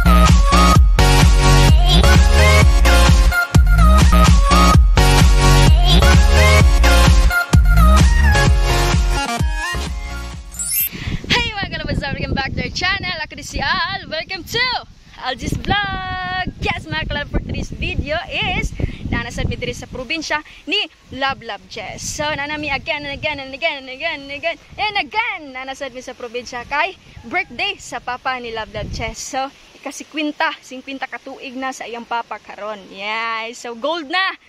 Welcome back to our channel. Ako si Al. Welcome to Algis Vlog. Yes, mga kalab, for today's video is nanasad mi diri sa probinsya ni Love Jess. So, nanami again and again and again and again and again and again. Nanasad mi sa probinsya kay birthday sa papa ni Love Jess. So, kasi 50 katuig na sa iyang papa karon. Yeah, so gold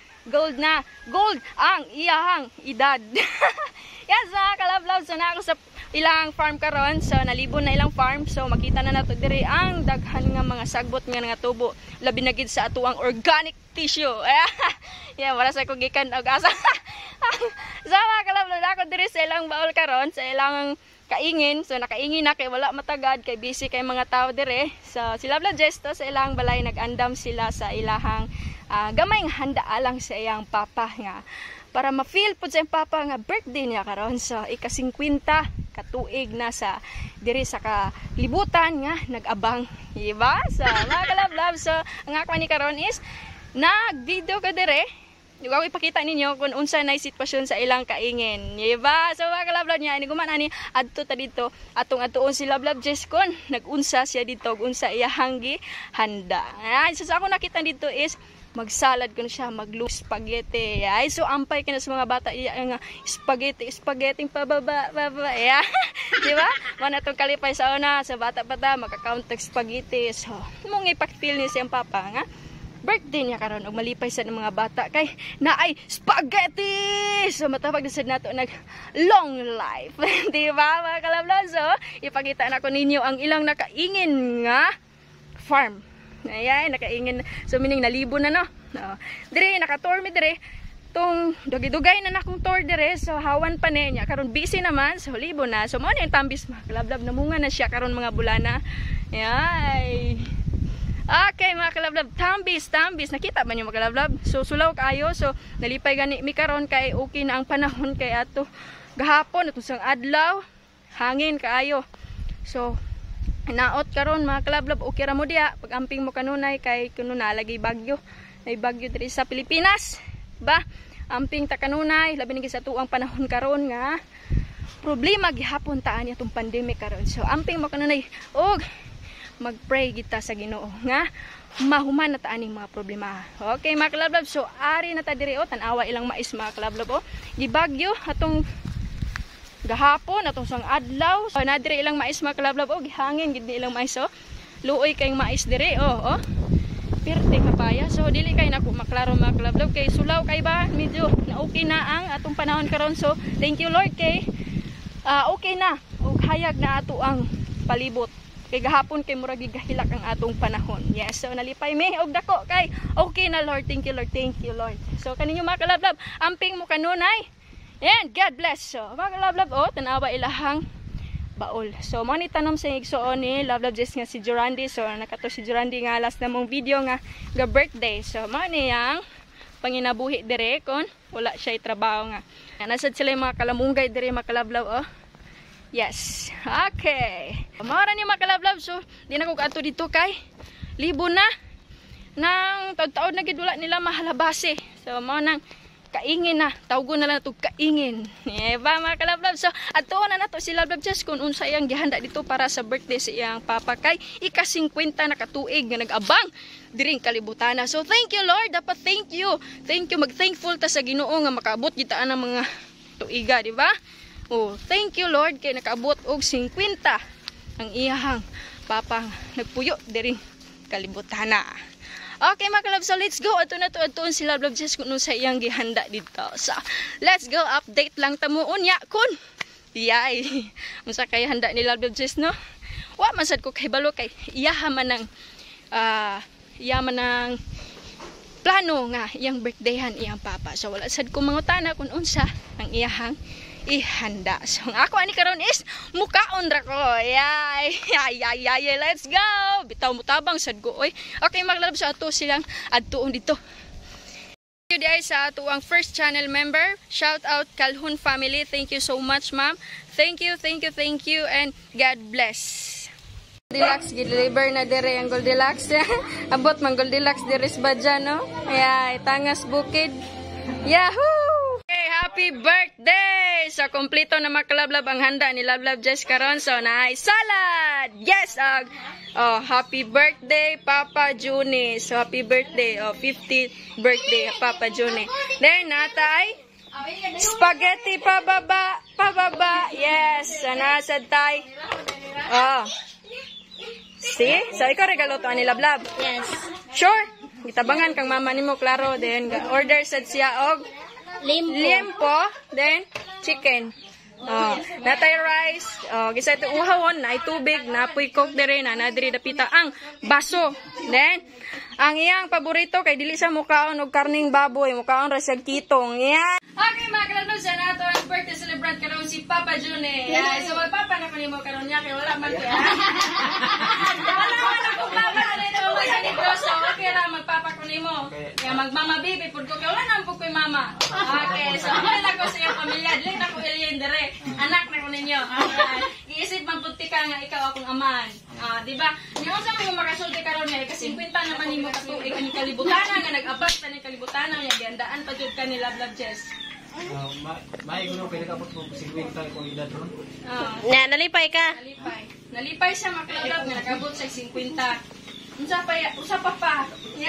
ang iyang edad. Yes, mga kalab, so na ako sa ilang farm karon, so nalibon na ilang farm, so makita na nato diri ang daghan nga mga sagbot nga tubo, labi na gid sa atuang organic tissue. Yeah, wala sa ko gikan og asa. So mga kalab, ako diri sa ilang baul karon, sa ilang kaingin, so nakaingin na kay wala matagad kay busy kay mga tao diri. So si Love Jess to sa ilang balay nag-andam sila sa ilahang gamay nga handa alang sa iyang papa nga para ma-feel po sa iyang papa nga birthday niya karon. So ika-50 katuig na sa diri sa kalibutan nga nag-abang, diba? So mga kalab, so ang ako ni karon is nag-video ka dire. Huwag ipakita ninyo kung unsa na sitwasyon sa ilang kaingin, diba? So mga kalab niya ini guman ani adto ta dito atong atuon si Love Jess kon nag-unsa siya dito unsa iya hanggi handa. Ay, so sa ako nakita dito is magsalad ko na siya, spaghetti. Ay, so ampay ka na sa mga bata iya nga spaghetti pababa. Yeah. Di ba? Mana itong kalipay sa una, sa bata-bata, magka-count spaghetti. So, mong ipak-feel niya siyang papa nga. Birthday niya karon og malipay sa mga bata kay naay spaghetti. So matawag na sad nato nag long life. Di ba, mga kalablan? So, ipakita na ko ninyo ang ilang nakaingin nga farm. Ayan, nakaingin. So, mining nalibo na, no? Dire, naka-tour mi dire. Itong dugay-dugay na nakong tour dire. So, hawan pa niya. Karon busy naman. So, libo na. So, mga yung tambis, mga kalablab. Namunga na siya karon mga bulana. Ayan. Okay, mga kalablab. Tambis. Nakita ba niyo mga kalablab? So, sulaw kayo. So, nalipay gani mi karon kay okay na ang panahon kay ato. Gahapon, atong sang adlaw. Hangin kaayo. So, naot karon mga kalablab, okay ra mo diha pag amping mo kanunay kay kuno na lagi bagyo. May bagyo diri sa Pilipinas. Ba? Amping ta kanunay labi na sa tuang panahon karon nga problema gihapon ta ani atong pandemic karon. So amping mo kanunay og magpray kita sa Ginoo nga mahuman na ta aning mga problema. Okay mga kalablab, so ari na ta diri o tan-awa ilang mais mga kalablab o. Gibagyo atong gahapon atong sang adlaw. So na dire ilang mais mga kalablab og hangin gid ilang mais oh. Luoy kayong mais dire oh. Perte kapaya. So dili kay nako maklaro mga kalablab kay sulaw kay ba medyo na okay na ang atong panahon karon. So thank you Lord kay okay na og hayag na ato ang palibot. Kay gahapon kay murag gigahilak ang atong panahon. Yes, so nalipay mi og dako kay okay na Lord. Thank you Lord. So kaninyo mga kalablab, amping mo kanunay. And God bless. So, mga Love, oh, tanawa ilahang baol. So, mga tanom sa igsoon ni Love Jess nga si Jorandi. So, nakato si Jorandi nga last na mong video nga birthday. So, mga niyang panginabuhi dire kon wala siya trabaho nga. Nasad sila yung mga kalamunggay dire mga Love, oh. Yes. Okay. Mga ni mga Love. So, di na ko ato dito kay libo na nang taon na gid wala nila mahalabase. So, mga nang kaingin na, tawgo na lang ito kaingin. Diba mga kalablab? So, ato na nato si Love Jess kung unsa iyang gihanda dito para sa birthday sa iyang papa kay ika-50 na katuig nga nag-abang diring kalibutana. So, thank you Lord. Dapat thank you. Mag-thankful ta sa Ginoo nga makaabot gitaan ng mga tuiga, di ba? Oh, thank you Lord kay nakaabot og 50 ang iyang papa nagpuyo diring kalibutana. Okay mga kalab, so let's go. Ato na to si Love Jess kung sa iyang gihanda dito. So, let's go. Update lang tamo unya kun. Yay. Unsa kay handa ni Love Jess no? Wa masad ko kay balo kay iyaman ng plano nga iyang birthdayhan iyang papa. So wala sad ko mangutana kung unsa ang iyahang ihanda. So ang ako ani karon is mukaon ra ko. Yay. Let's go. Bitaw mo tabang sad ko oy. Okay maglalab sa ato silang adtuon dito. Thank you guys sa ato ang first channel member. Shout out Calhoun family. Thank you so much ma'am. Thank you and God bless. Goldilocks, gideliver na dire ang Goldilocks. Abot man Goldilocks dire sa Badya, no? Kaya itangas bukid. Yahoo! Okay, happy birthday! So, kompleto na makalablab ang handa ni Lablab Jess karon. So, nice salad! Yes! Happy birthday, Papa Juni. So, happy birthday. 50th birthday, Papa Juni. Then, natay spaghetti pababa. Yes! Nasad tay. See? So, ikaw regalo to ani Lablab? Yes. Sure? Gitabangan kang mama nimo, klaro. Then, order sad siya og limpo. Then, chicken. Natay rice. Gisa ito uhawon, na tubig, na puy coke dire, na nadiri dapita ang baso. Then, ang iyang paborito kay dili sa mukaon og karning baboy, mukaon ra siya kitong. Yan. Okay, mga kalabog sa nato ang birthday celebrant karon si Papa Juni. So, magpapa na ko nimo karon niya kay wala man kaya. Wala man ako papa na nito magsanito. So, okay ra magpapa ko nimo. Kaya magmama baby pud ko kay wala na po koy mama. Okay, so amal na ko sa iyong pamilya, dili na ko alien dire. Anak na ko ninyo. Iisip man pud ka nga ikaw akong aman. Di ba? Niyo sa mga makasulti karon nga kasi 50 naman nimo katuig ani kalibutan nga nag-abot ta ni kalibutan nga giandaan pa jud ka ni Lablab Jess. May gulo pwede ka po 50 ko edad ron. Nalipay ka. Nalipay siya makalab nga nag-abot sa 50. Usa pa.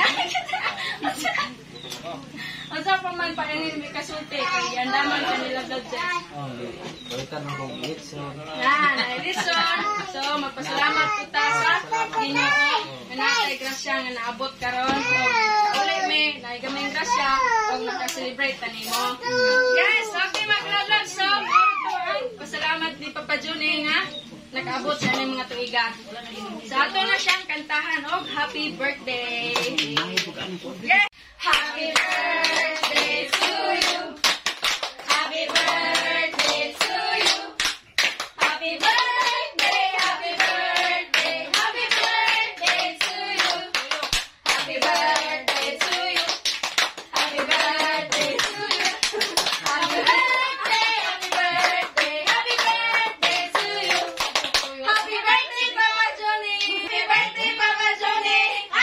Unsa pa man pa ini may kasulti kay giandaman ka ni Lablab Jess. Balikan mo kong litson. Listen. So, magpasalamat kita sa Ginoo. Nanatay grasya nga naabot karon. So, kauli me, naigaming grasya og naka-celebrate tanimo. Yes, okay maglalab. So, pasalamat ni Papa Juni nga nakaabot sa aning mga tuiga. Sa ato na siyang kantahan og happy birthday. Yeah. Happy birthday to you. Happy birthday to you. Happy birthday, happy birthday, happy birthday to you. Happy birthday to you. Happy birthday to you. Happy birthday, happy birthday, happy birthday to you. Happy birthday, Papa Johnny. Happy birthday, Papa Johnny.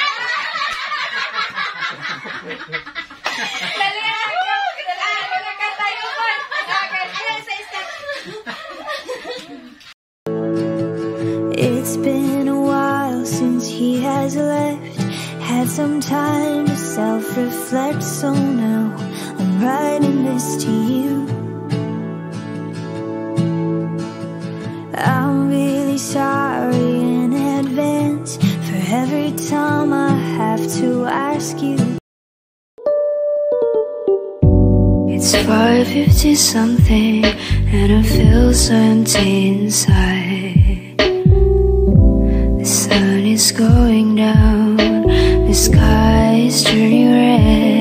It's been a while since he has left. Had some time to self-reflect, so now I'm writing this to you. I'm really sorry in advance for every time I have to ask you. It's 5:50 something and I feel so empty inside. The sun is going down, the sky is turning red.